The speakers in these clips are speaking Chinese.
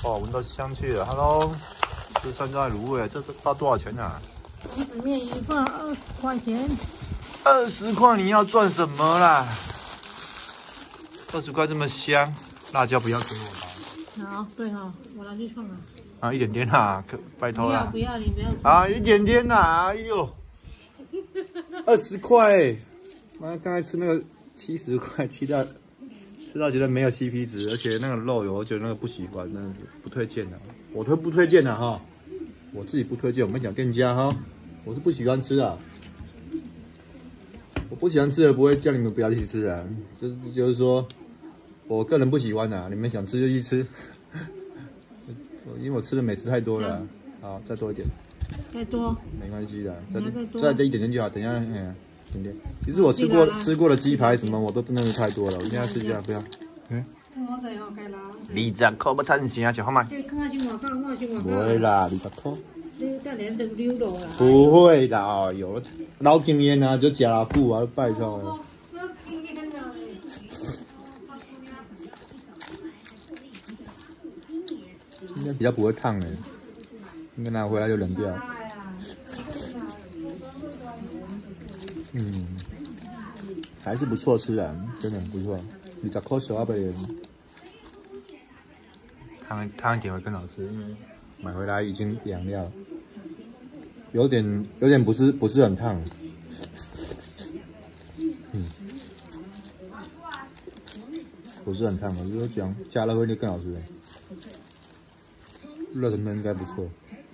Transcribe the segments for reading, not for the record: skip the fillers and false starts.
哦，闻到香气了。Hello， 吃山楂卤味，这包多少钱啊？ 公子面一份20块钱。 20块，你要赚什么啦？20块这么香，辣椒不要给我吧。 好，对哈，我拿去放了。 啊，一点点啦，拜托啦。 不要，你不要吃。 啊，一点点啦，哎呦，20块哎！妈，刚才吃那个70块，吃到觉得没有 CP 值，而且那个肉我觉得那个不喜欢，那是不推荐的。我不推荐的哈，我自己不推荐，我们讲店家哈，我是不喜欢吃的。我不喜欢吃的不会叫你们不要去吃啊，就是说我个人不喜欢的，你们想吃就去吃。因为我吃的美食太多了，好，再多一点。 再多？ 没关系的， 再一点点就好。等一下，一点点。其实我吃过的鸡排什么，我都真的是太多了，我一定要试一下，不要。20块要赚啥？就好嘛。不会啦，20块。不会啦，有老经验啊，就吃了久啊，拜托。应该比较不会烫的，应该拿回来就冷掉。还是不错吃的，真的很不错。20块小阿伯，烫一点会更好吃，因为买回来已经凉掉了，有点不是很烫。不是很烫，我就是讲加热会就更好吃了。热腾腾应该不错，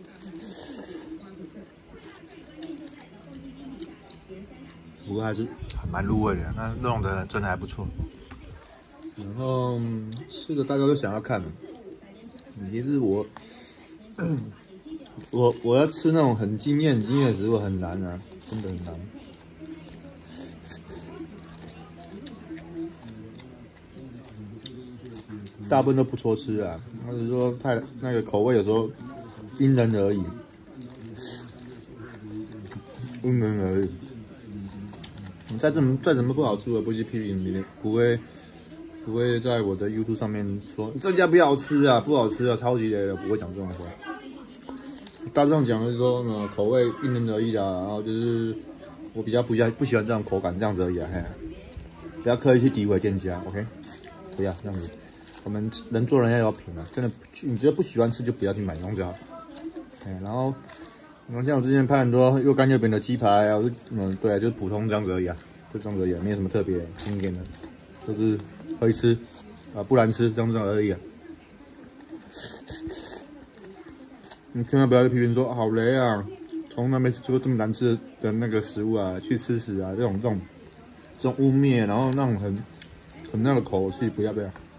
不过还是蛮入味的，那弄得真的还不错。然后吃的大家都想要看，其实我要吃那种很惊艳的食物很难啊，真的很难。大部分都不错吃啊，或者说太那个口味有时候因人而异，因人而异。你再怎么不好吃，我不去批评你，不会在我的 YouTube 上面说这家不好吃啊，不好吃啊，超级雷的，不会讲这种话。大致上讲的是说，口味因人而异啦，然后就是我比较不喜欢这种口感这样子而已啊，不要刻意去诋毁店家 ，OK？ 不要这样子。我们人做人要有品啊，真的，你觉得不喜欢吃就不要去买东西啊。然后像我之前拍很多又干又扁的鸡排啊，对啊，就是普通这样子而已啊，就这样子而已，没有什么特别经典的，就是可以吃啊，不难吃这样子而已啊。你千万不要去批评说好雷啊，从来没吃过这么难吃的那个食物啊，去吃屎啊，这种污蔑，然后那种很那样的口气，不要。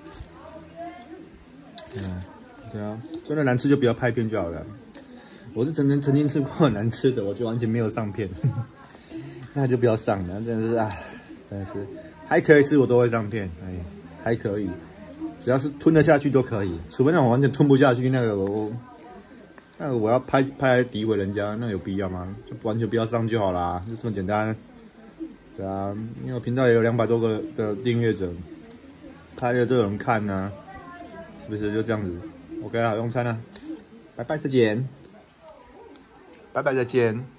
对啊，真的难吃就不要拍片就好了。我是曾经吃过很难吃的，我就完全没有上片，那就不要上了，真的是真的是还可以吃我都会上片，还可以，只要是吞得下去都可以，除非那种完全吞不下去，那个我要拍来诋毁人家，那有必要吗？就完全不要上就好啦，就这么简单。对啊，因为我频道也有200多个的订阅者，拍了都有人看啊。是不是就这样子 ？OK 了，好用餐了，拜拜再见，拜拜再见。